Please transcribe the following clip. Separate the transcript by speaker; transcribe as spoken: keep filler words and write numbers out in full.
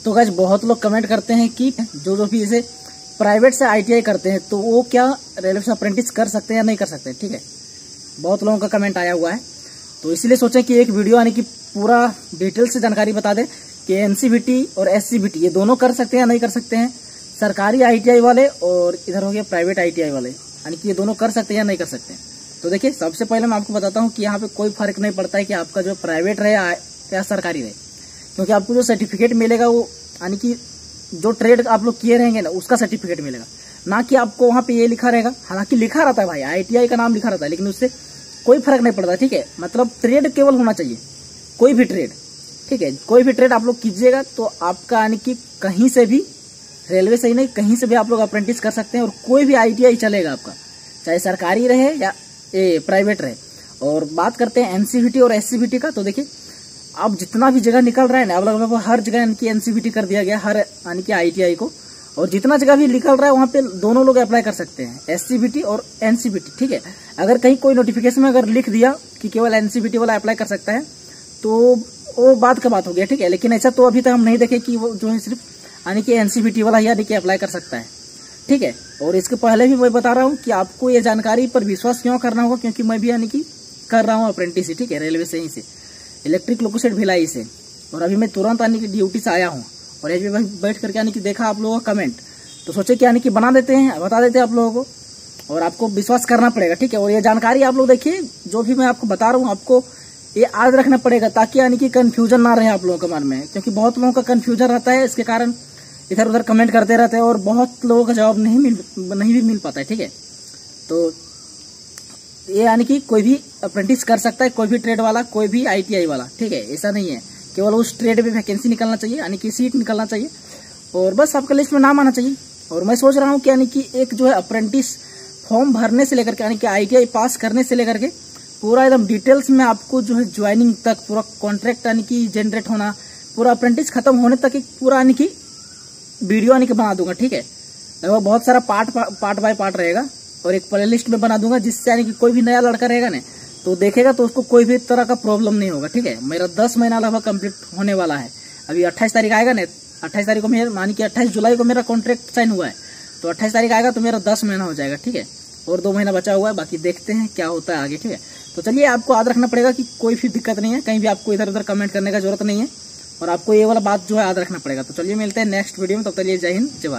Speaker 1: तो गाइस बहुत लोग कमेंट करते हैं कि जो जो भी इसे प्राइवेट से आईटीआई करते हैं तो वो क्या रेलवे से अप्रेंटिस कर सकते हैं या नहीं कर सकते। ठीक है, बहुत लोगों का कमेंट आया हुआ है, तो इसीलिए सोचे कि एक वीडियो यानी कि पूरा डिटेल से जानकारी बता दें कि एनसीवीटी और एससीवीटी ये दोनों कर सकते हैं या नहीं कर सकते हैं, सरकारी आईटीआई वाले और इधर हो गया प्राइवेट आईटीआई वाले, यानी कि ये दोनों कर सकते हैं या नहीं कर सकते हैं। तो देखिए, सबसे पहले मैं आपको बताता हूँ कि यहाँ पे कोई फर्क नहीं पड़ता है कि आपका जो प्राइवेट रहे या सरकारी रहे, क्योंकि आपको जो सर्टिफिकेट मिलेगा वो यानी कि जो ट्रेड आप लोग किए रहेंगे ना उसका सर्टिफिकेट मिलेगा, ना कि आपको वहाँ पे ये लिखा रहेगा। हालांकि लिखा रहता है भाई, आईटीआई का नाम लिखा रहता है, लेकिन उससे कोई फर्क नहीं पड़ता। ठीक है, मतलब ट्रेड केवल होना चाहिए, कोई भी ट्रेड। ठीक है, कोई भी ट्रेड आप लोग कीजिएगा तो आपका यानी कि कहीं से भी, रेलवे से ही नहीं कहीं से भी आप लोग अप्रेंटिस कर सकते हैं और कोई भी आईटीआई चलेगा आपका, चाहे सरकारी रहे या ए, प्राइवेट रहे। और बात करते हैं एनसीवीटी और एससीवीटी का, तो देखिए अब जितना भी जगह निकल रहा है ना, अब लगभग हर जगह यानी कि एनसीवीटी कर दिया गया, हर यानी कि आईटीआई को, और जितना जगह भी निकल रहा है वहाँ पे दोनों लोग अप्लाई कर सकते हैं, एससीवीटी और एनसीवीटी। ठीक है, अगर कहीं कोई नोटिफिकेशन में अगर लिख दिया कि केवल एनसीवीटी वाला अप्लाई कर सकता है तो वो बात का बात हो गया। ठीक है, लेकिन ऐसा तो अभी तक हम नहीं देखे कि वो जो है सिर्फ यानी कि एनसीवीटी वाला यानी कि अप्लाई कर सकता है। ठीक है, और इसके पहले भी मैं बता रहा हूँ कि आपको ये जानकारी पर विश्वास क्यों करना होगा, क्योंकि मैं भी यानी कि कर रहा हूँ अप्रेंटिस। ठीक है, रेलवे से ही से इलेक्ट्रिक लोकोसेट भिलाई से, और अभी मैं तुरंत यानी कि ड्यूटी से आया हूँ और अभी बैठ करके यानी कि देखा आप लोगों का कमेंट, तो सोचे कि यानी कि बना देते हैं, बता देते हैं आप लोगों को, और आपको विश्वास करना पड़ेगा। ठीक है, और ये जानकारी आप लोग देखिए, जो भी मैं आपको बता रहा हूँ आपको ये याद रखना पड़ेगा, ताकि यानी कि कंफ्यूजन ना रहे आप लोगों के मन में, क्योंकि बहुत लोगों का कंफ्यूजन रहता है, इसके कारण इधर उधर कमेंट करते रहते हैं और बहुत लोगों का जवाब नहीं मिल नहीं भी मिल पाता है। ठीक है, तो ये यानी कि कोई भी अप्रेंटिस कर सकता है, कोई भी ट्रेड वाला, कोई भी आईटीआई वाला। ठीक है, ऐसा नहीं है, केवल उस ट्रेड में वैकेंसी निकलना चाहिए, यानी कि सीट निकलना चाहिए, और बस आपका लिस्ट में नाम आना चाहिए। और मैं सोच रहा हूँ कि यानी कि एक जो है अप्रेंटिस फॉर्म भरने से लेकर के यानी कि आईटीआई पास करने से लेकर के पूरा एकदम डिटेल्स में आपको जो है ज्वाइनिंग तक पूरा कॉन्ट्रैक्ट यानी कि जनरेट होना, पूरा अप्रेंटिस खत्म होने तक एक पूरा यानी कि वीडियो यानी कि बना दूंगा। ठीक है, लगभग बहुत सारा पार्ट पार्ट बाय पार्ट रहेगा और एक प्ले लिस्ट में बना दूंगा, जिससे यानी कि कोई भी नया लड़का रहेगा ना तो देखेगा तो उसको कोई भी तरह का प्रॉब्लम नहीं होगा। ठीक है, मेरा दस महीना लगभग कंप्लीट होने वाला है, अभी अट्ठाईस तारीख आएगा ना, अट्ठाईस तारीख को मेरा मानी कि अट्ठाईस जुलाई को मेरा कॉन्ट्रैक्ट साइन हुआ है, तो अट्ठाईस तारीख आएगा तो मेरा दस महीना हो जाएगा। ठीक है, और दो महीना बचा हुआ है, बाकी देखते हैं क्या होता है आगे। ठीक है, तो चलिए, आपको याद रखना पड़ेगा कि कोई भी दिक्कत नहीं है, कहीं भी आपको इधर उधर कमेंट करने का जरूरत नहीं है, और आपको ये वाला बात जो है याद रखना पड़ेगा। तो चलिए मिलते हैं नेक्स्ट वीडियो में, तब तक जय हिंद जय भारत।